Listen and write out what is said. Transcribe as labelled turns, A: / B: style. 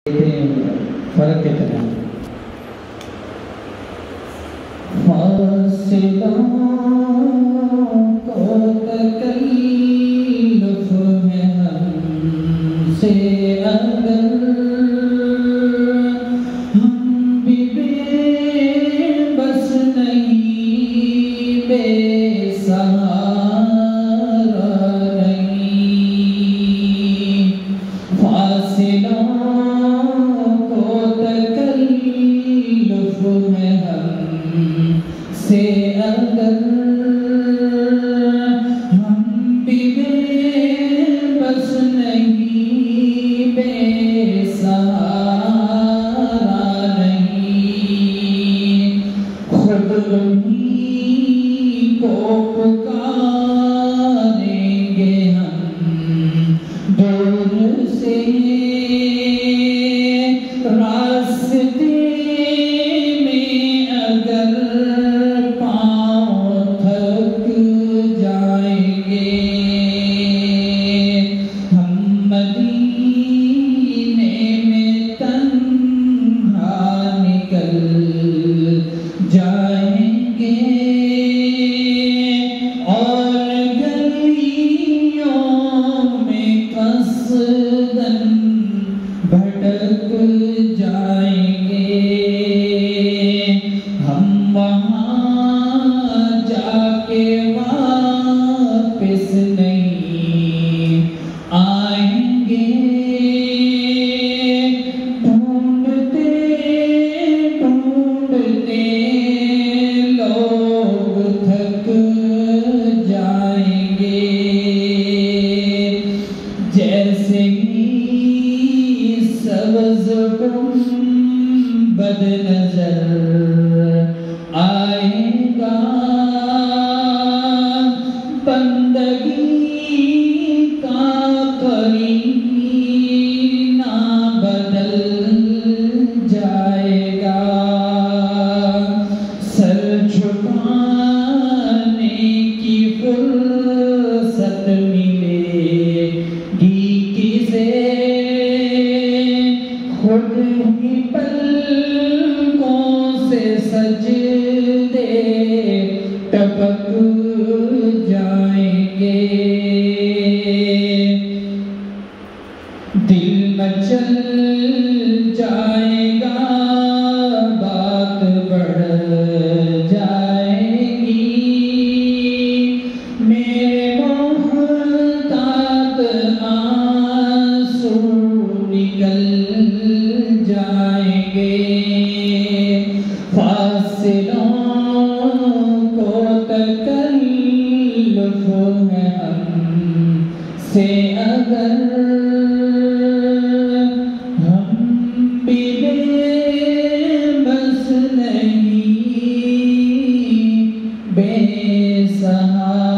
A: फर्क कितना फासिला को तकल्लुफ़ है हमसे अगर हम भी बेबस नहीं बेसहारा नहीं फासिला से अगर हम भी बेबस नहीं बेसहारा नहीं खुद उन्हीं को पुकारेंगे हम दूर से रास्ते जाएंगे और गलियों में कसदन भटक जाएंगे हम वहाँ जाके वापस नहीं आएंगे जैसे ही सब्ज़ गुंबद नजर आएगा बंदगी का करीना बदल जाएगा सर झुकाने की फुर्सत मिलेगी किसे खुद ही पलकों से सजदे टपक जाएंगे दिल मचल जाएगा बात बढ़ जाएगी मेरे मोहताज आंसू निकल जाएंगे फासिलों को तकल्लुफ़ है हमसे अगर हम भी बेबस नहीं बेसहारा